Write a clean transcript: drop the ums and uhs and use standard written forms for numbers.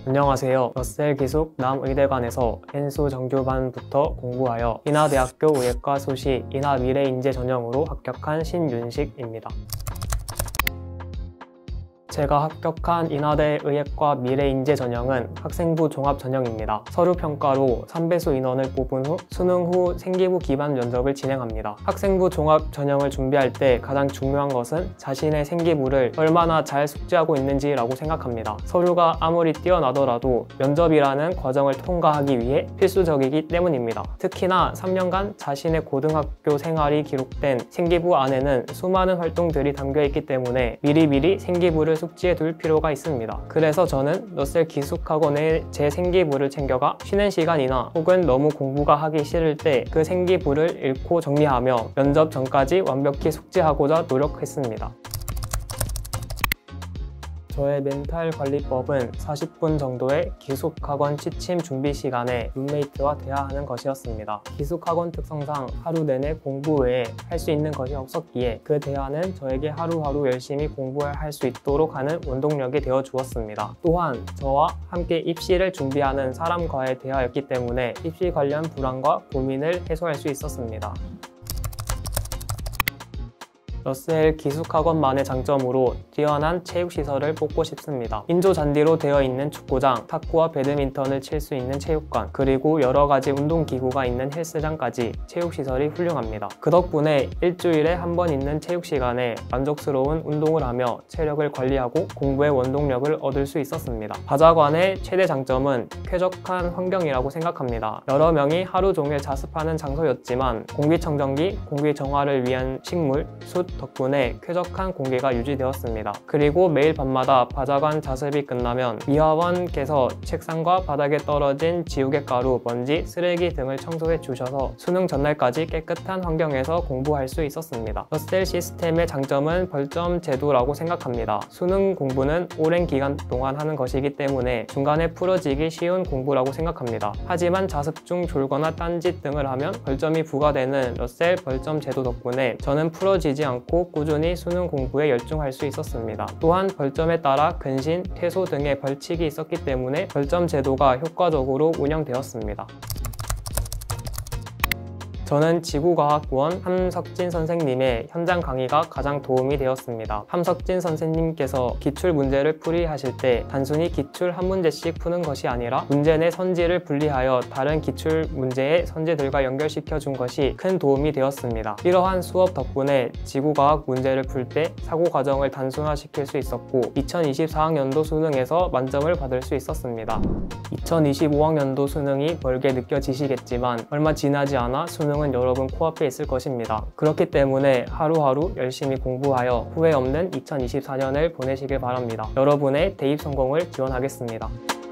안녕하세요. 러셀 기숙 남의대관에서 N수 정규반부터 공부하여 인하대학교 의예과 수시 인하미래인재 전형으로 합격한 신윤식입니다. 제가 합격한 인하대 의예과 미래인재 전형은 학생부 종합 전형입니다. 서류 평가로 3배수 인원을 뽑은 후 수능 후 생기부 기반 면접을 진행합니다. 학생부 종합 전형을 준비할 때 가장 중요한 것은 자신의 생기부를 얼마나 잘 숙지하고 있는지라고 생각합니다. 서류가 아무리 뛰어나더라도 면접이라는 과정을 통과하기 위해 필수적이기 때문입니다. 특히나 3년간 자신의 고등학교 생활이 기록된 생기부 안에는 수많은 활동들이 담겨있기 때문에 미리미리 생기부를 숙지해 둘 필요가 있습니다. 그래서 저는 러셀 기숙학원에 제 생기부를 챙겨가 쉬는 시간이나 혹은 너무 공부가 하기 싫을 때 그 생기부를 읽고 정리하며 면접 전까지 완벽히 숙지하고자 노력했습니다. 저의 멘탈 관리법은 40분 정도의 기숙학원 취침 준비 시간에 룸메이트와 대화하는 것이었습니다. 기숙학원 특성상 하루 내내 공부 외에 할 수 있는 것이 없었기에 그 대화는 저에게 하루하루 열심히 공부할 수 있도록 하는 원동력이 되어 주었습니다. 또한 저와 함께 입시를 준비하는 사람과의 대화였기 때문에 입시 관련 불안과 고민을 해소할 수 있었습니다. 러셀 기숙학원만의 장점으로 뛰어난 체육시설을 뽑고 싶습니다. 인조잔디로 되어 있는 축구장, 탁구와 배드민턴을 칠 수 있는 체육관, 그리고 여러가지 운동기구가 있는 헬스장까지 체육시설이 훌륭합니다. 그 덕분에 일주일에 한 번 있는 체육시간에 만족스러운 운동을 하며 체력을 관리하고 공부의 원동력을 얻을 수 있었습니다. 바자관의 최대 장점은 쾌적한 환경이라고 생각합니다. 여러 명이 하루 종일 자습하는 장소였지만 공기청정기, 공기정화를 위한 식물, 숯 덕분에 쾌적한 공기가 유지되었습니다. 그리고 매일 밤마다 바자관 자습이 끝나면 미화원께서 책상과 바닥에 떨어진 지우개가루, 먼지, 쓰레기 등을 청소해 주셔서 수능 전날까지 깨끗한 환경에서 공부할 수 있었습니다. 러셀 시스템의 장점은 벌점 제도라고 생각합니다. 수능 공부는 오랜 기간 동안 하는 것이기 때문에 중간에 풀어지기 쉬운 공부라고 생각합니다. 하지만 자습 중 졸거나 딴짓 등을 하면 벌점이 부과되는 러셀 벌점 제도 덕분에 저는 풀어지지 않고 꾸준히 수능 공부에 열중할 수 있었습니다. 또한 벌점에 따라 근신, 퇴소 등의 벌칙이 있었기 때문에 벌점 제도가 효과적으로 운영되었습니다. 저는 지구과학원 함석진 선생님의 현장 강의가 가장 도움이 되었습니다. 함석진 선생님께서 기출 문제를 풀이하실 때 단순히 기출 한 문제씩 푸는 것이 아니라 문제 내 선지를 분리하여 다른 기출 문제의 선지들과 연결시켜 준 것이 큰 도움이 되었습니다. 이러한 수업 덕분에 지구과학 문제를 풀 때 사고 과정을 단순화시킬 수 있었고 2024학년도 수능에서 만점을 받을 수 있었습니다. 2025학년도 수능이 멀게 느껴지시겠지만 얼마 지나지 않아 수능은 여러분 코앞에 있을 것입니다. 그렇기 때문에 하루하루 열심히 공부하여 후회 없는 2024년을 보내시길 바랍니다. 여러분의 대입 성공을 기원하겠습니다.